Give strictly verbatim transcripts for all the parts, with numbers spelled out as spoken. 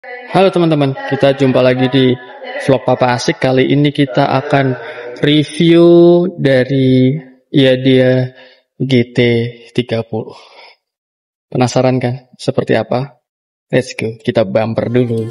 Halo teman-teman, kita jumpa lagi di vlog Papa Asik. Kali ini kita akan review dari Yadia G T tiga puluh. Penasaran kan seperti apa? Let's go, kita bumper dulu.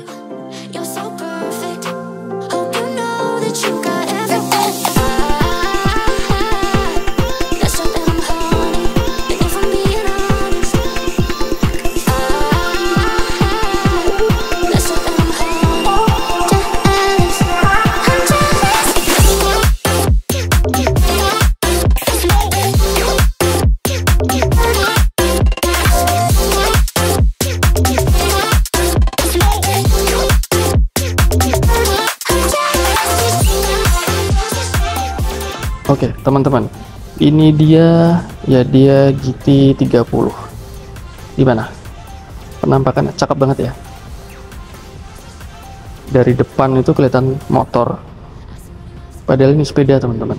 Oke teman-teman, ini dia ya dia G T tiga puluh. Gimana? Penampakannya cakep banget ya. Dari depan itu kelihatan motor, padahal ini sepeda teman-teman.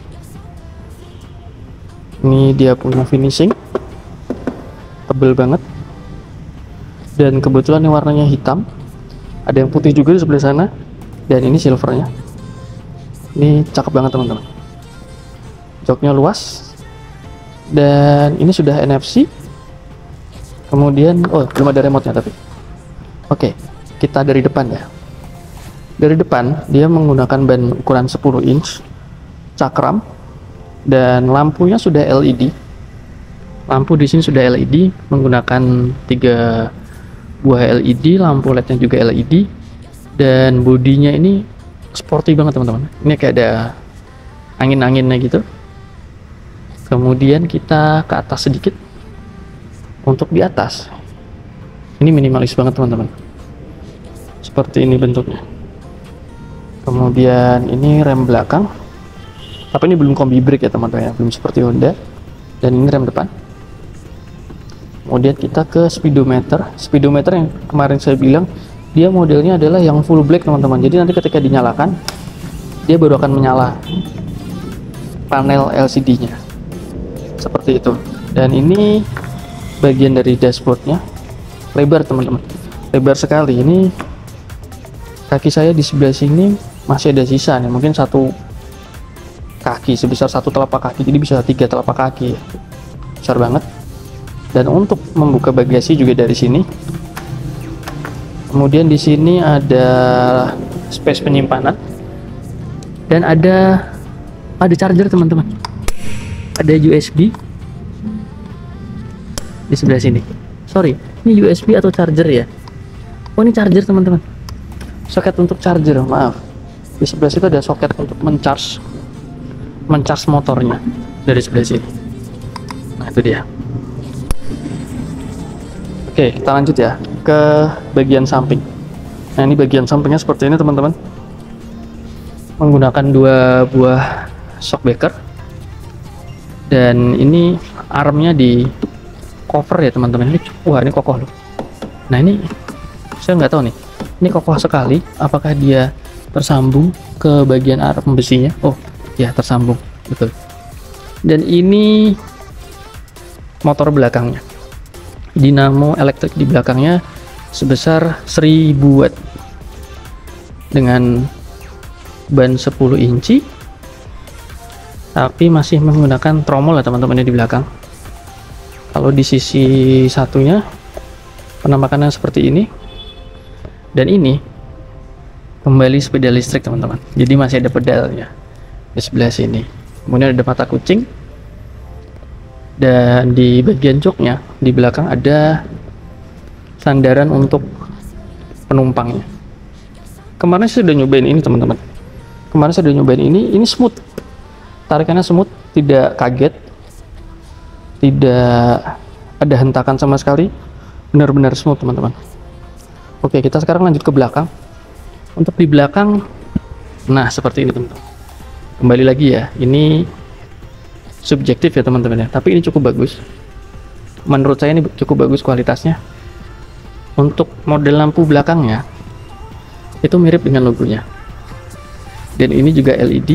Ini dia punya finishing, tebel banget, dan kebetulan ini warnanya hitam. Ada yang putih juga di sebelah sana, dan ini silvernya. Ini cakep banget teman-teman. Joknya luas, dan ini sudah N F C. Kemudian oh belum ada remote nya tapi oke, kita dari depan ya. Dari depan dia menggunakan ban ukuran sepuluh inch, cakram, dan lampunya sudah L E D. Lampu di sini sudah L E D menggunakan tiga buah L E D, lampu L E D nya juga L E D, dan bodinya ini sporty banget teman-teman. Ini kayak ada angin-anginnya gitu. Kemudian kita ke atas sedikit. Untuk di atas ini minimalis banget teman-teman, seperti ini bentuknya. Kemudian ini rem belakang, tapi ini belum kombi brake ya teman-teman ya, belum seperti Honda. Dan ini rem depan. Kemudian kita ke speedometer. Speedometer yang kemarin saya bilang dia modelnya adalah yang full black teman-teman, jadi nanti ketika dinyalakan dia baru akan menyala panel L C D nya seperti itu. Dan ini bagian dari dashboardnya, lebar teman-teman, lebar sekali. Ini kaki saya di sebelah sini masih ada sisa nih, mungkin satu kaki sebesar satu telapak kaki, jadi bisa tiga telapak kaki, besar banget. Dan untuk membuka bagasi juga dari sini. Kemudian di sini ada space penyimpanan, dan ada ada charger teman-teman, ada U S B di sebelah sini. Sorry, ini U S B atau charger ya? Oh ini charger teman-teman, soket untuk charger. Maaf, di sebelah situ ada soket untuk mencharge mencharge motornya dari sebelah sini. Nah itu dia. Oke, kita lanjut ya ke bagian samping. Nah ini bagian sampingnya seperti ini teman-teman, menggunakan dua buah shockbreaker, dan ini armnya di cover ya teman-teman. Ini wah ini kokoh loh. Nah ini saya nggak tahu nih, ini kokoh sekali. Apakah dia tersambung ke bagian arm besinya? Oh ya, tersambung betul. Dan ini motor belakangnya, dinamo elektrik di belakangnya sebesar seribu watt dengan ban sepuluh inci, tapi masih menggunakan tromol ya teman-teman di belakang. Kalau di sisi satunya penampakannya seperti ini, dan ini kembali sepeda listrik teman-teman, jadi masih ada pedalnya di sebelah sini. Kemudian ada mata kucing, dan di bagian joknya di belakang ada sandaran untuk penumpangnya. Kemarin saya sudah nyobain ini teman-teman, kemarin saya sudah nyobain ini, ini smooth, tarikannya smooth, tidak kaget, tidak ada hentakan sama sekali, benar-benar smooth teman-teman. Oke, kita sekarang lanjut ke belakang. Untuk di belakang, nah seperti ini teman-teman. Kembali lagi ya, ini subjektif ya teman-teman ya, tapi ini cukup bagus. Menurut saya ini cukup bagus kualitasnya. Untuk model lampu belakangnya itu mirip dengan logonya, dan ini juga L E D,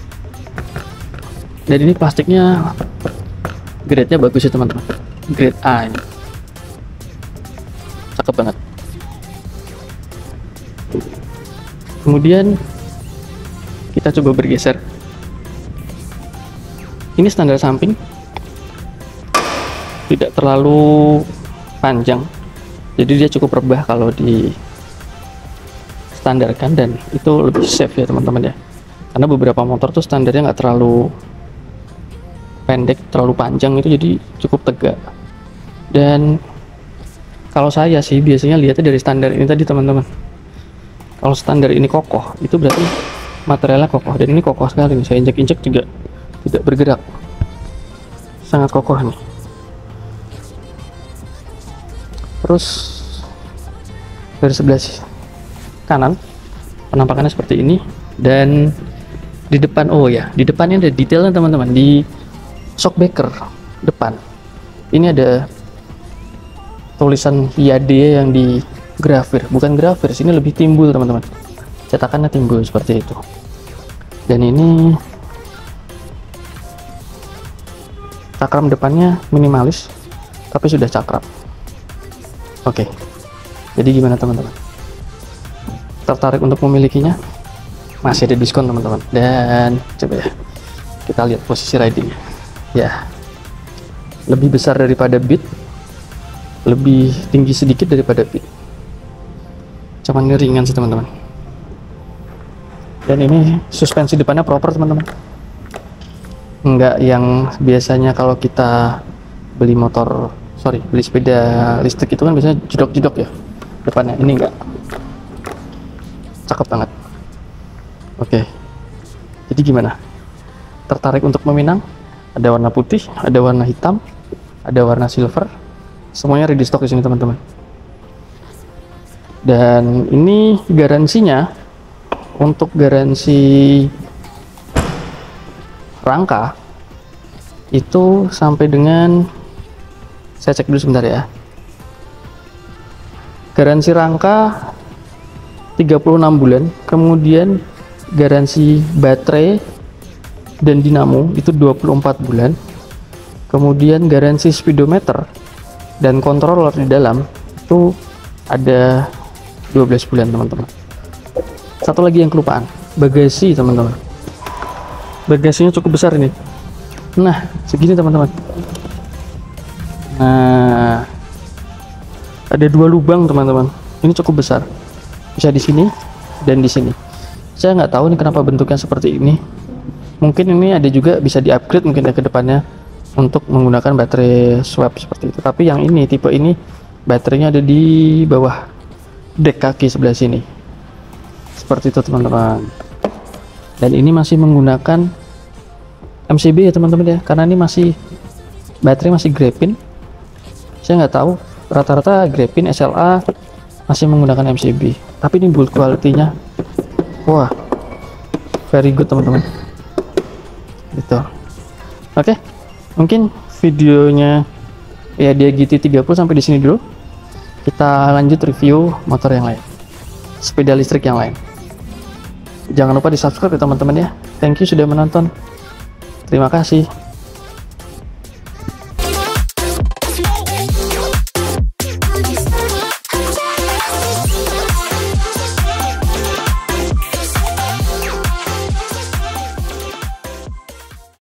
dan ini plastiknya grade-nya bagus ya teman-teman, grade A ini. Cakep banget. Kemudian kita coba bergeser. Ini standar samping, tidak terlalu panjang, jadi dia cukup rebah kalau di standarkan, dan itu lebih safe ya teman-teman ya, karena beberapa motor tuh standarnya nggak terlalu pendek, terlalu panjang, itu jadi cukup tegak. Dan kalau saya sih biasanya lihatnya dari standar ini tadi teman-teman. Kalau standar ini kokoh, itu berarti materialnya kokoh, dan ini kokoh sekali nih. Saya injek-injek juga tidak bergerak, sangat kokoh nih. Terus dari sebelah kanan penampakannya seperti ini, dan di depan, oh ya, di depannya ada detailnya teman-teman. Di shockbreaker depan ini ada tulisan Hyade yang di grafir, bukan grafir, sini lebih timbul teman-teman, cetakannya timbul seperti itu. Dan ini cakram depannya minimalis tapi sudah cakram. Oke, jadi gimana teman-teman, tertarik untuk memilikinya? Masih ada diskon teman-teman. Dan coba ya, kita lihat posisi riding ya, lebih besar daripada Beat, lebih tinggi sedikit daripada Beat, cuman ini ringan sih teman-teman. Dan ini suspensi depannya proper teman-teman, enggak yang biasanya kalau kita beli motor, sorry beli sepeda listrik itu kan biasanya jedok-jedok ya depannya. Ini enggak, cakep banget. Oke, jadi gimana, tertarik untuk meminang? Ada warna putih, ada warna hitam, ada warna silver, semuanya ready stock di sini teman-teman. Dan ini garansinya, untuk garansi rangka itu sampai dengan, saya cek dulu sebentar ya, garansi rangka tiga puluh enam bulan, kemudian garansi baterai dan dinamo itu dua puluh empat bulan, kemudian garansi speedometer dan controller di dalam itu ada dua belas bulan teman-teman. Satu lagi yang kelupaan, bagasi teman-teman. Bagasinya cukup besar ini. Nah, segini teman-teman. Nah, ada dua lubang teman-teman. Ini cukup besar. Bisa di sini dan di sini. Saya nggak tahu nih kenapa bentuknya seperti ini. Mungkin ini ada juga bisa di-upgrade mungkin ya ke depannya untuk menggunakan baterai swap seperti itu. Tapi yang ini, tipe ini, baterainya ada di bawah dek kaki sebelah sini seperti itu teman-teman. Dan ini masih menggunakan M C B ya teman-teman ya, karena ini masih baterai masih graphene. Saya nggak tahu, rata-rata graphene S L A masih menggunakan M C B, tapi ini build quality-nya wah very good teman-teman gitu. Oke, mungkin videonya ya dia G T tiga puluh sampai di sini dulu. Kita lanjut review motor yang lain, sepeda listrik yang lain. Jangan lupa di subscribe ya teman-teman ya. Thank you sudah menonton, terima kasih.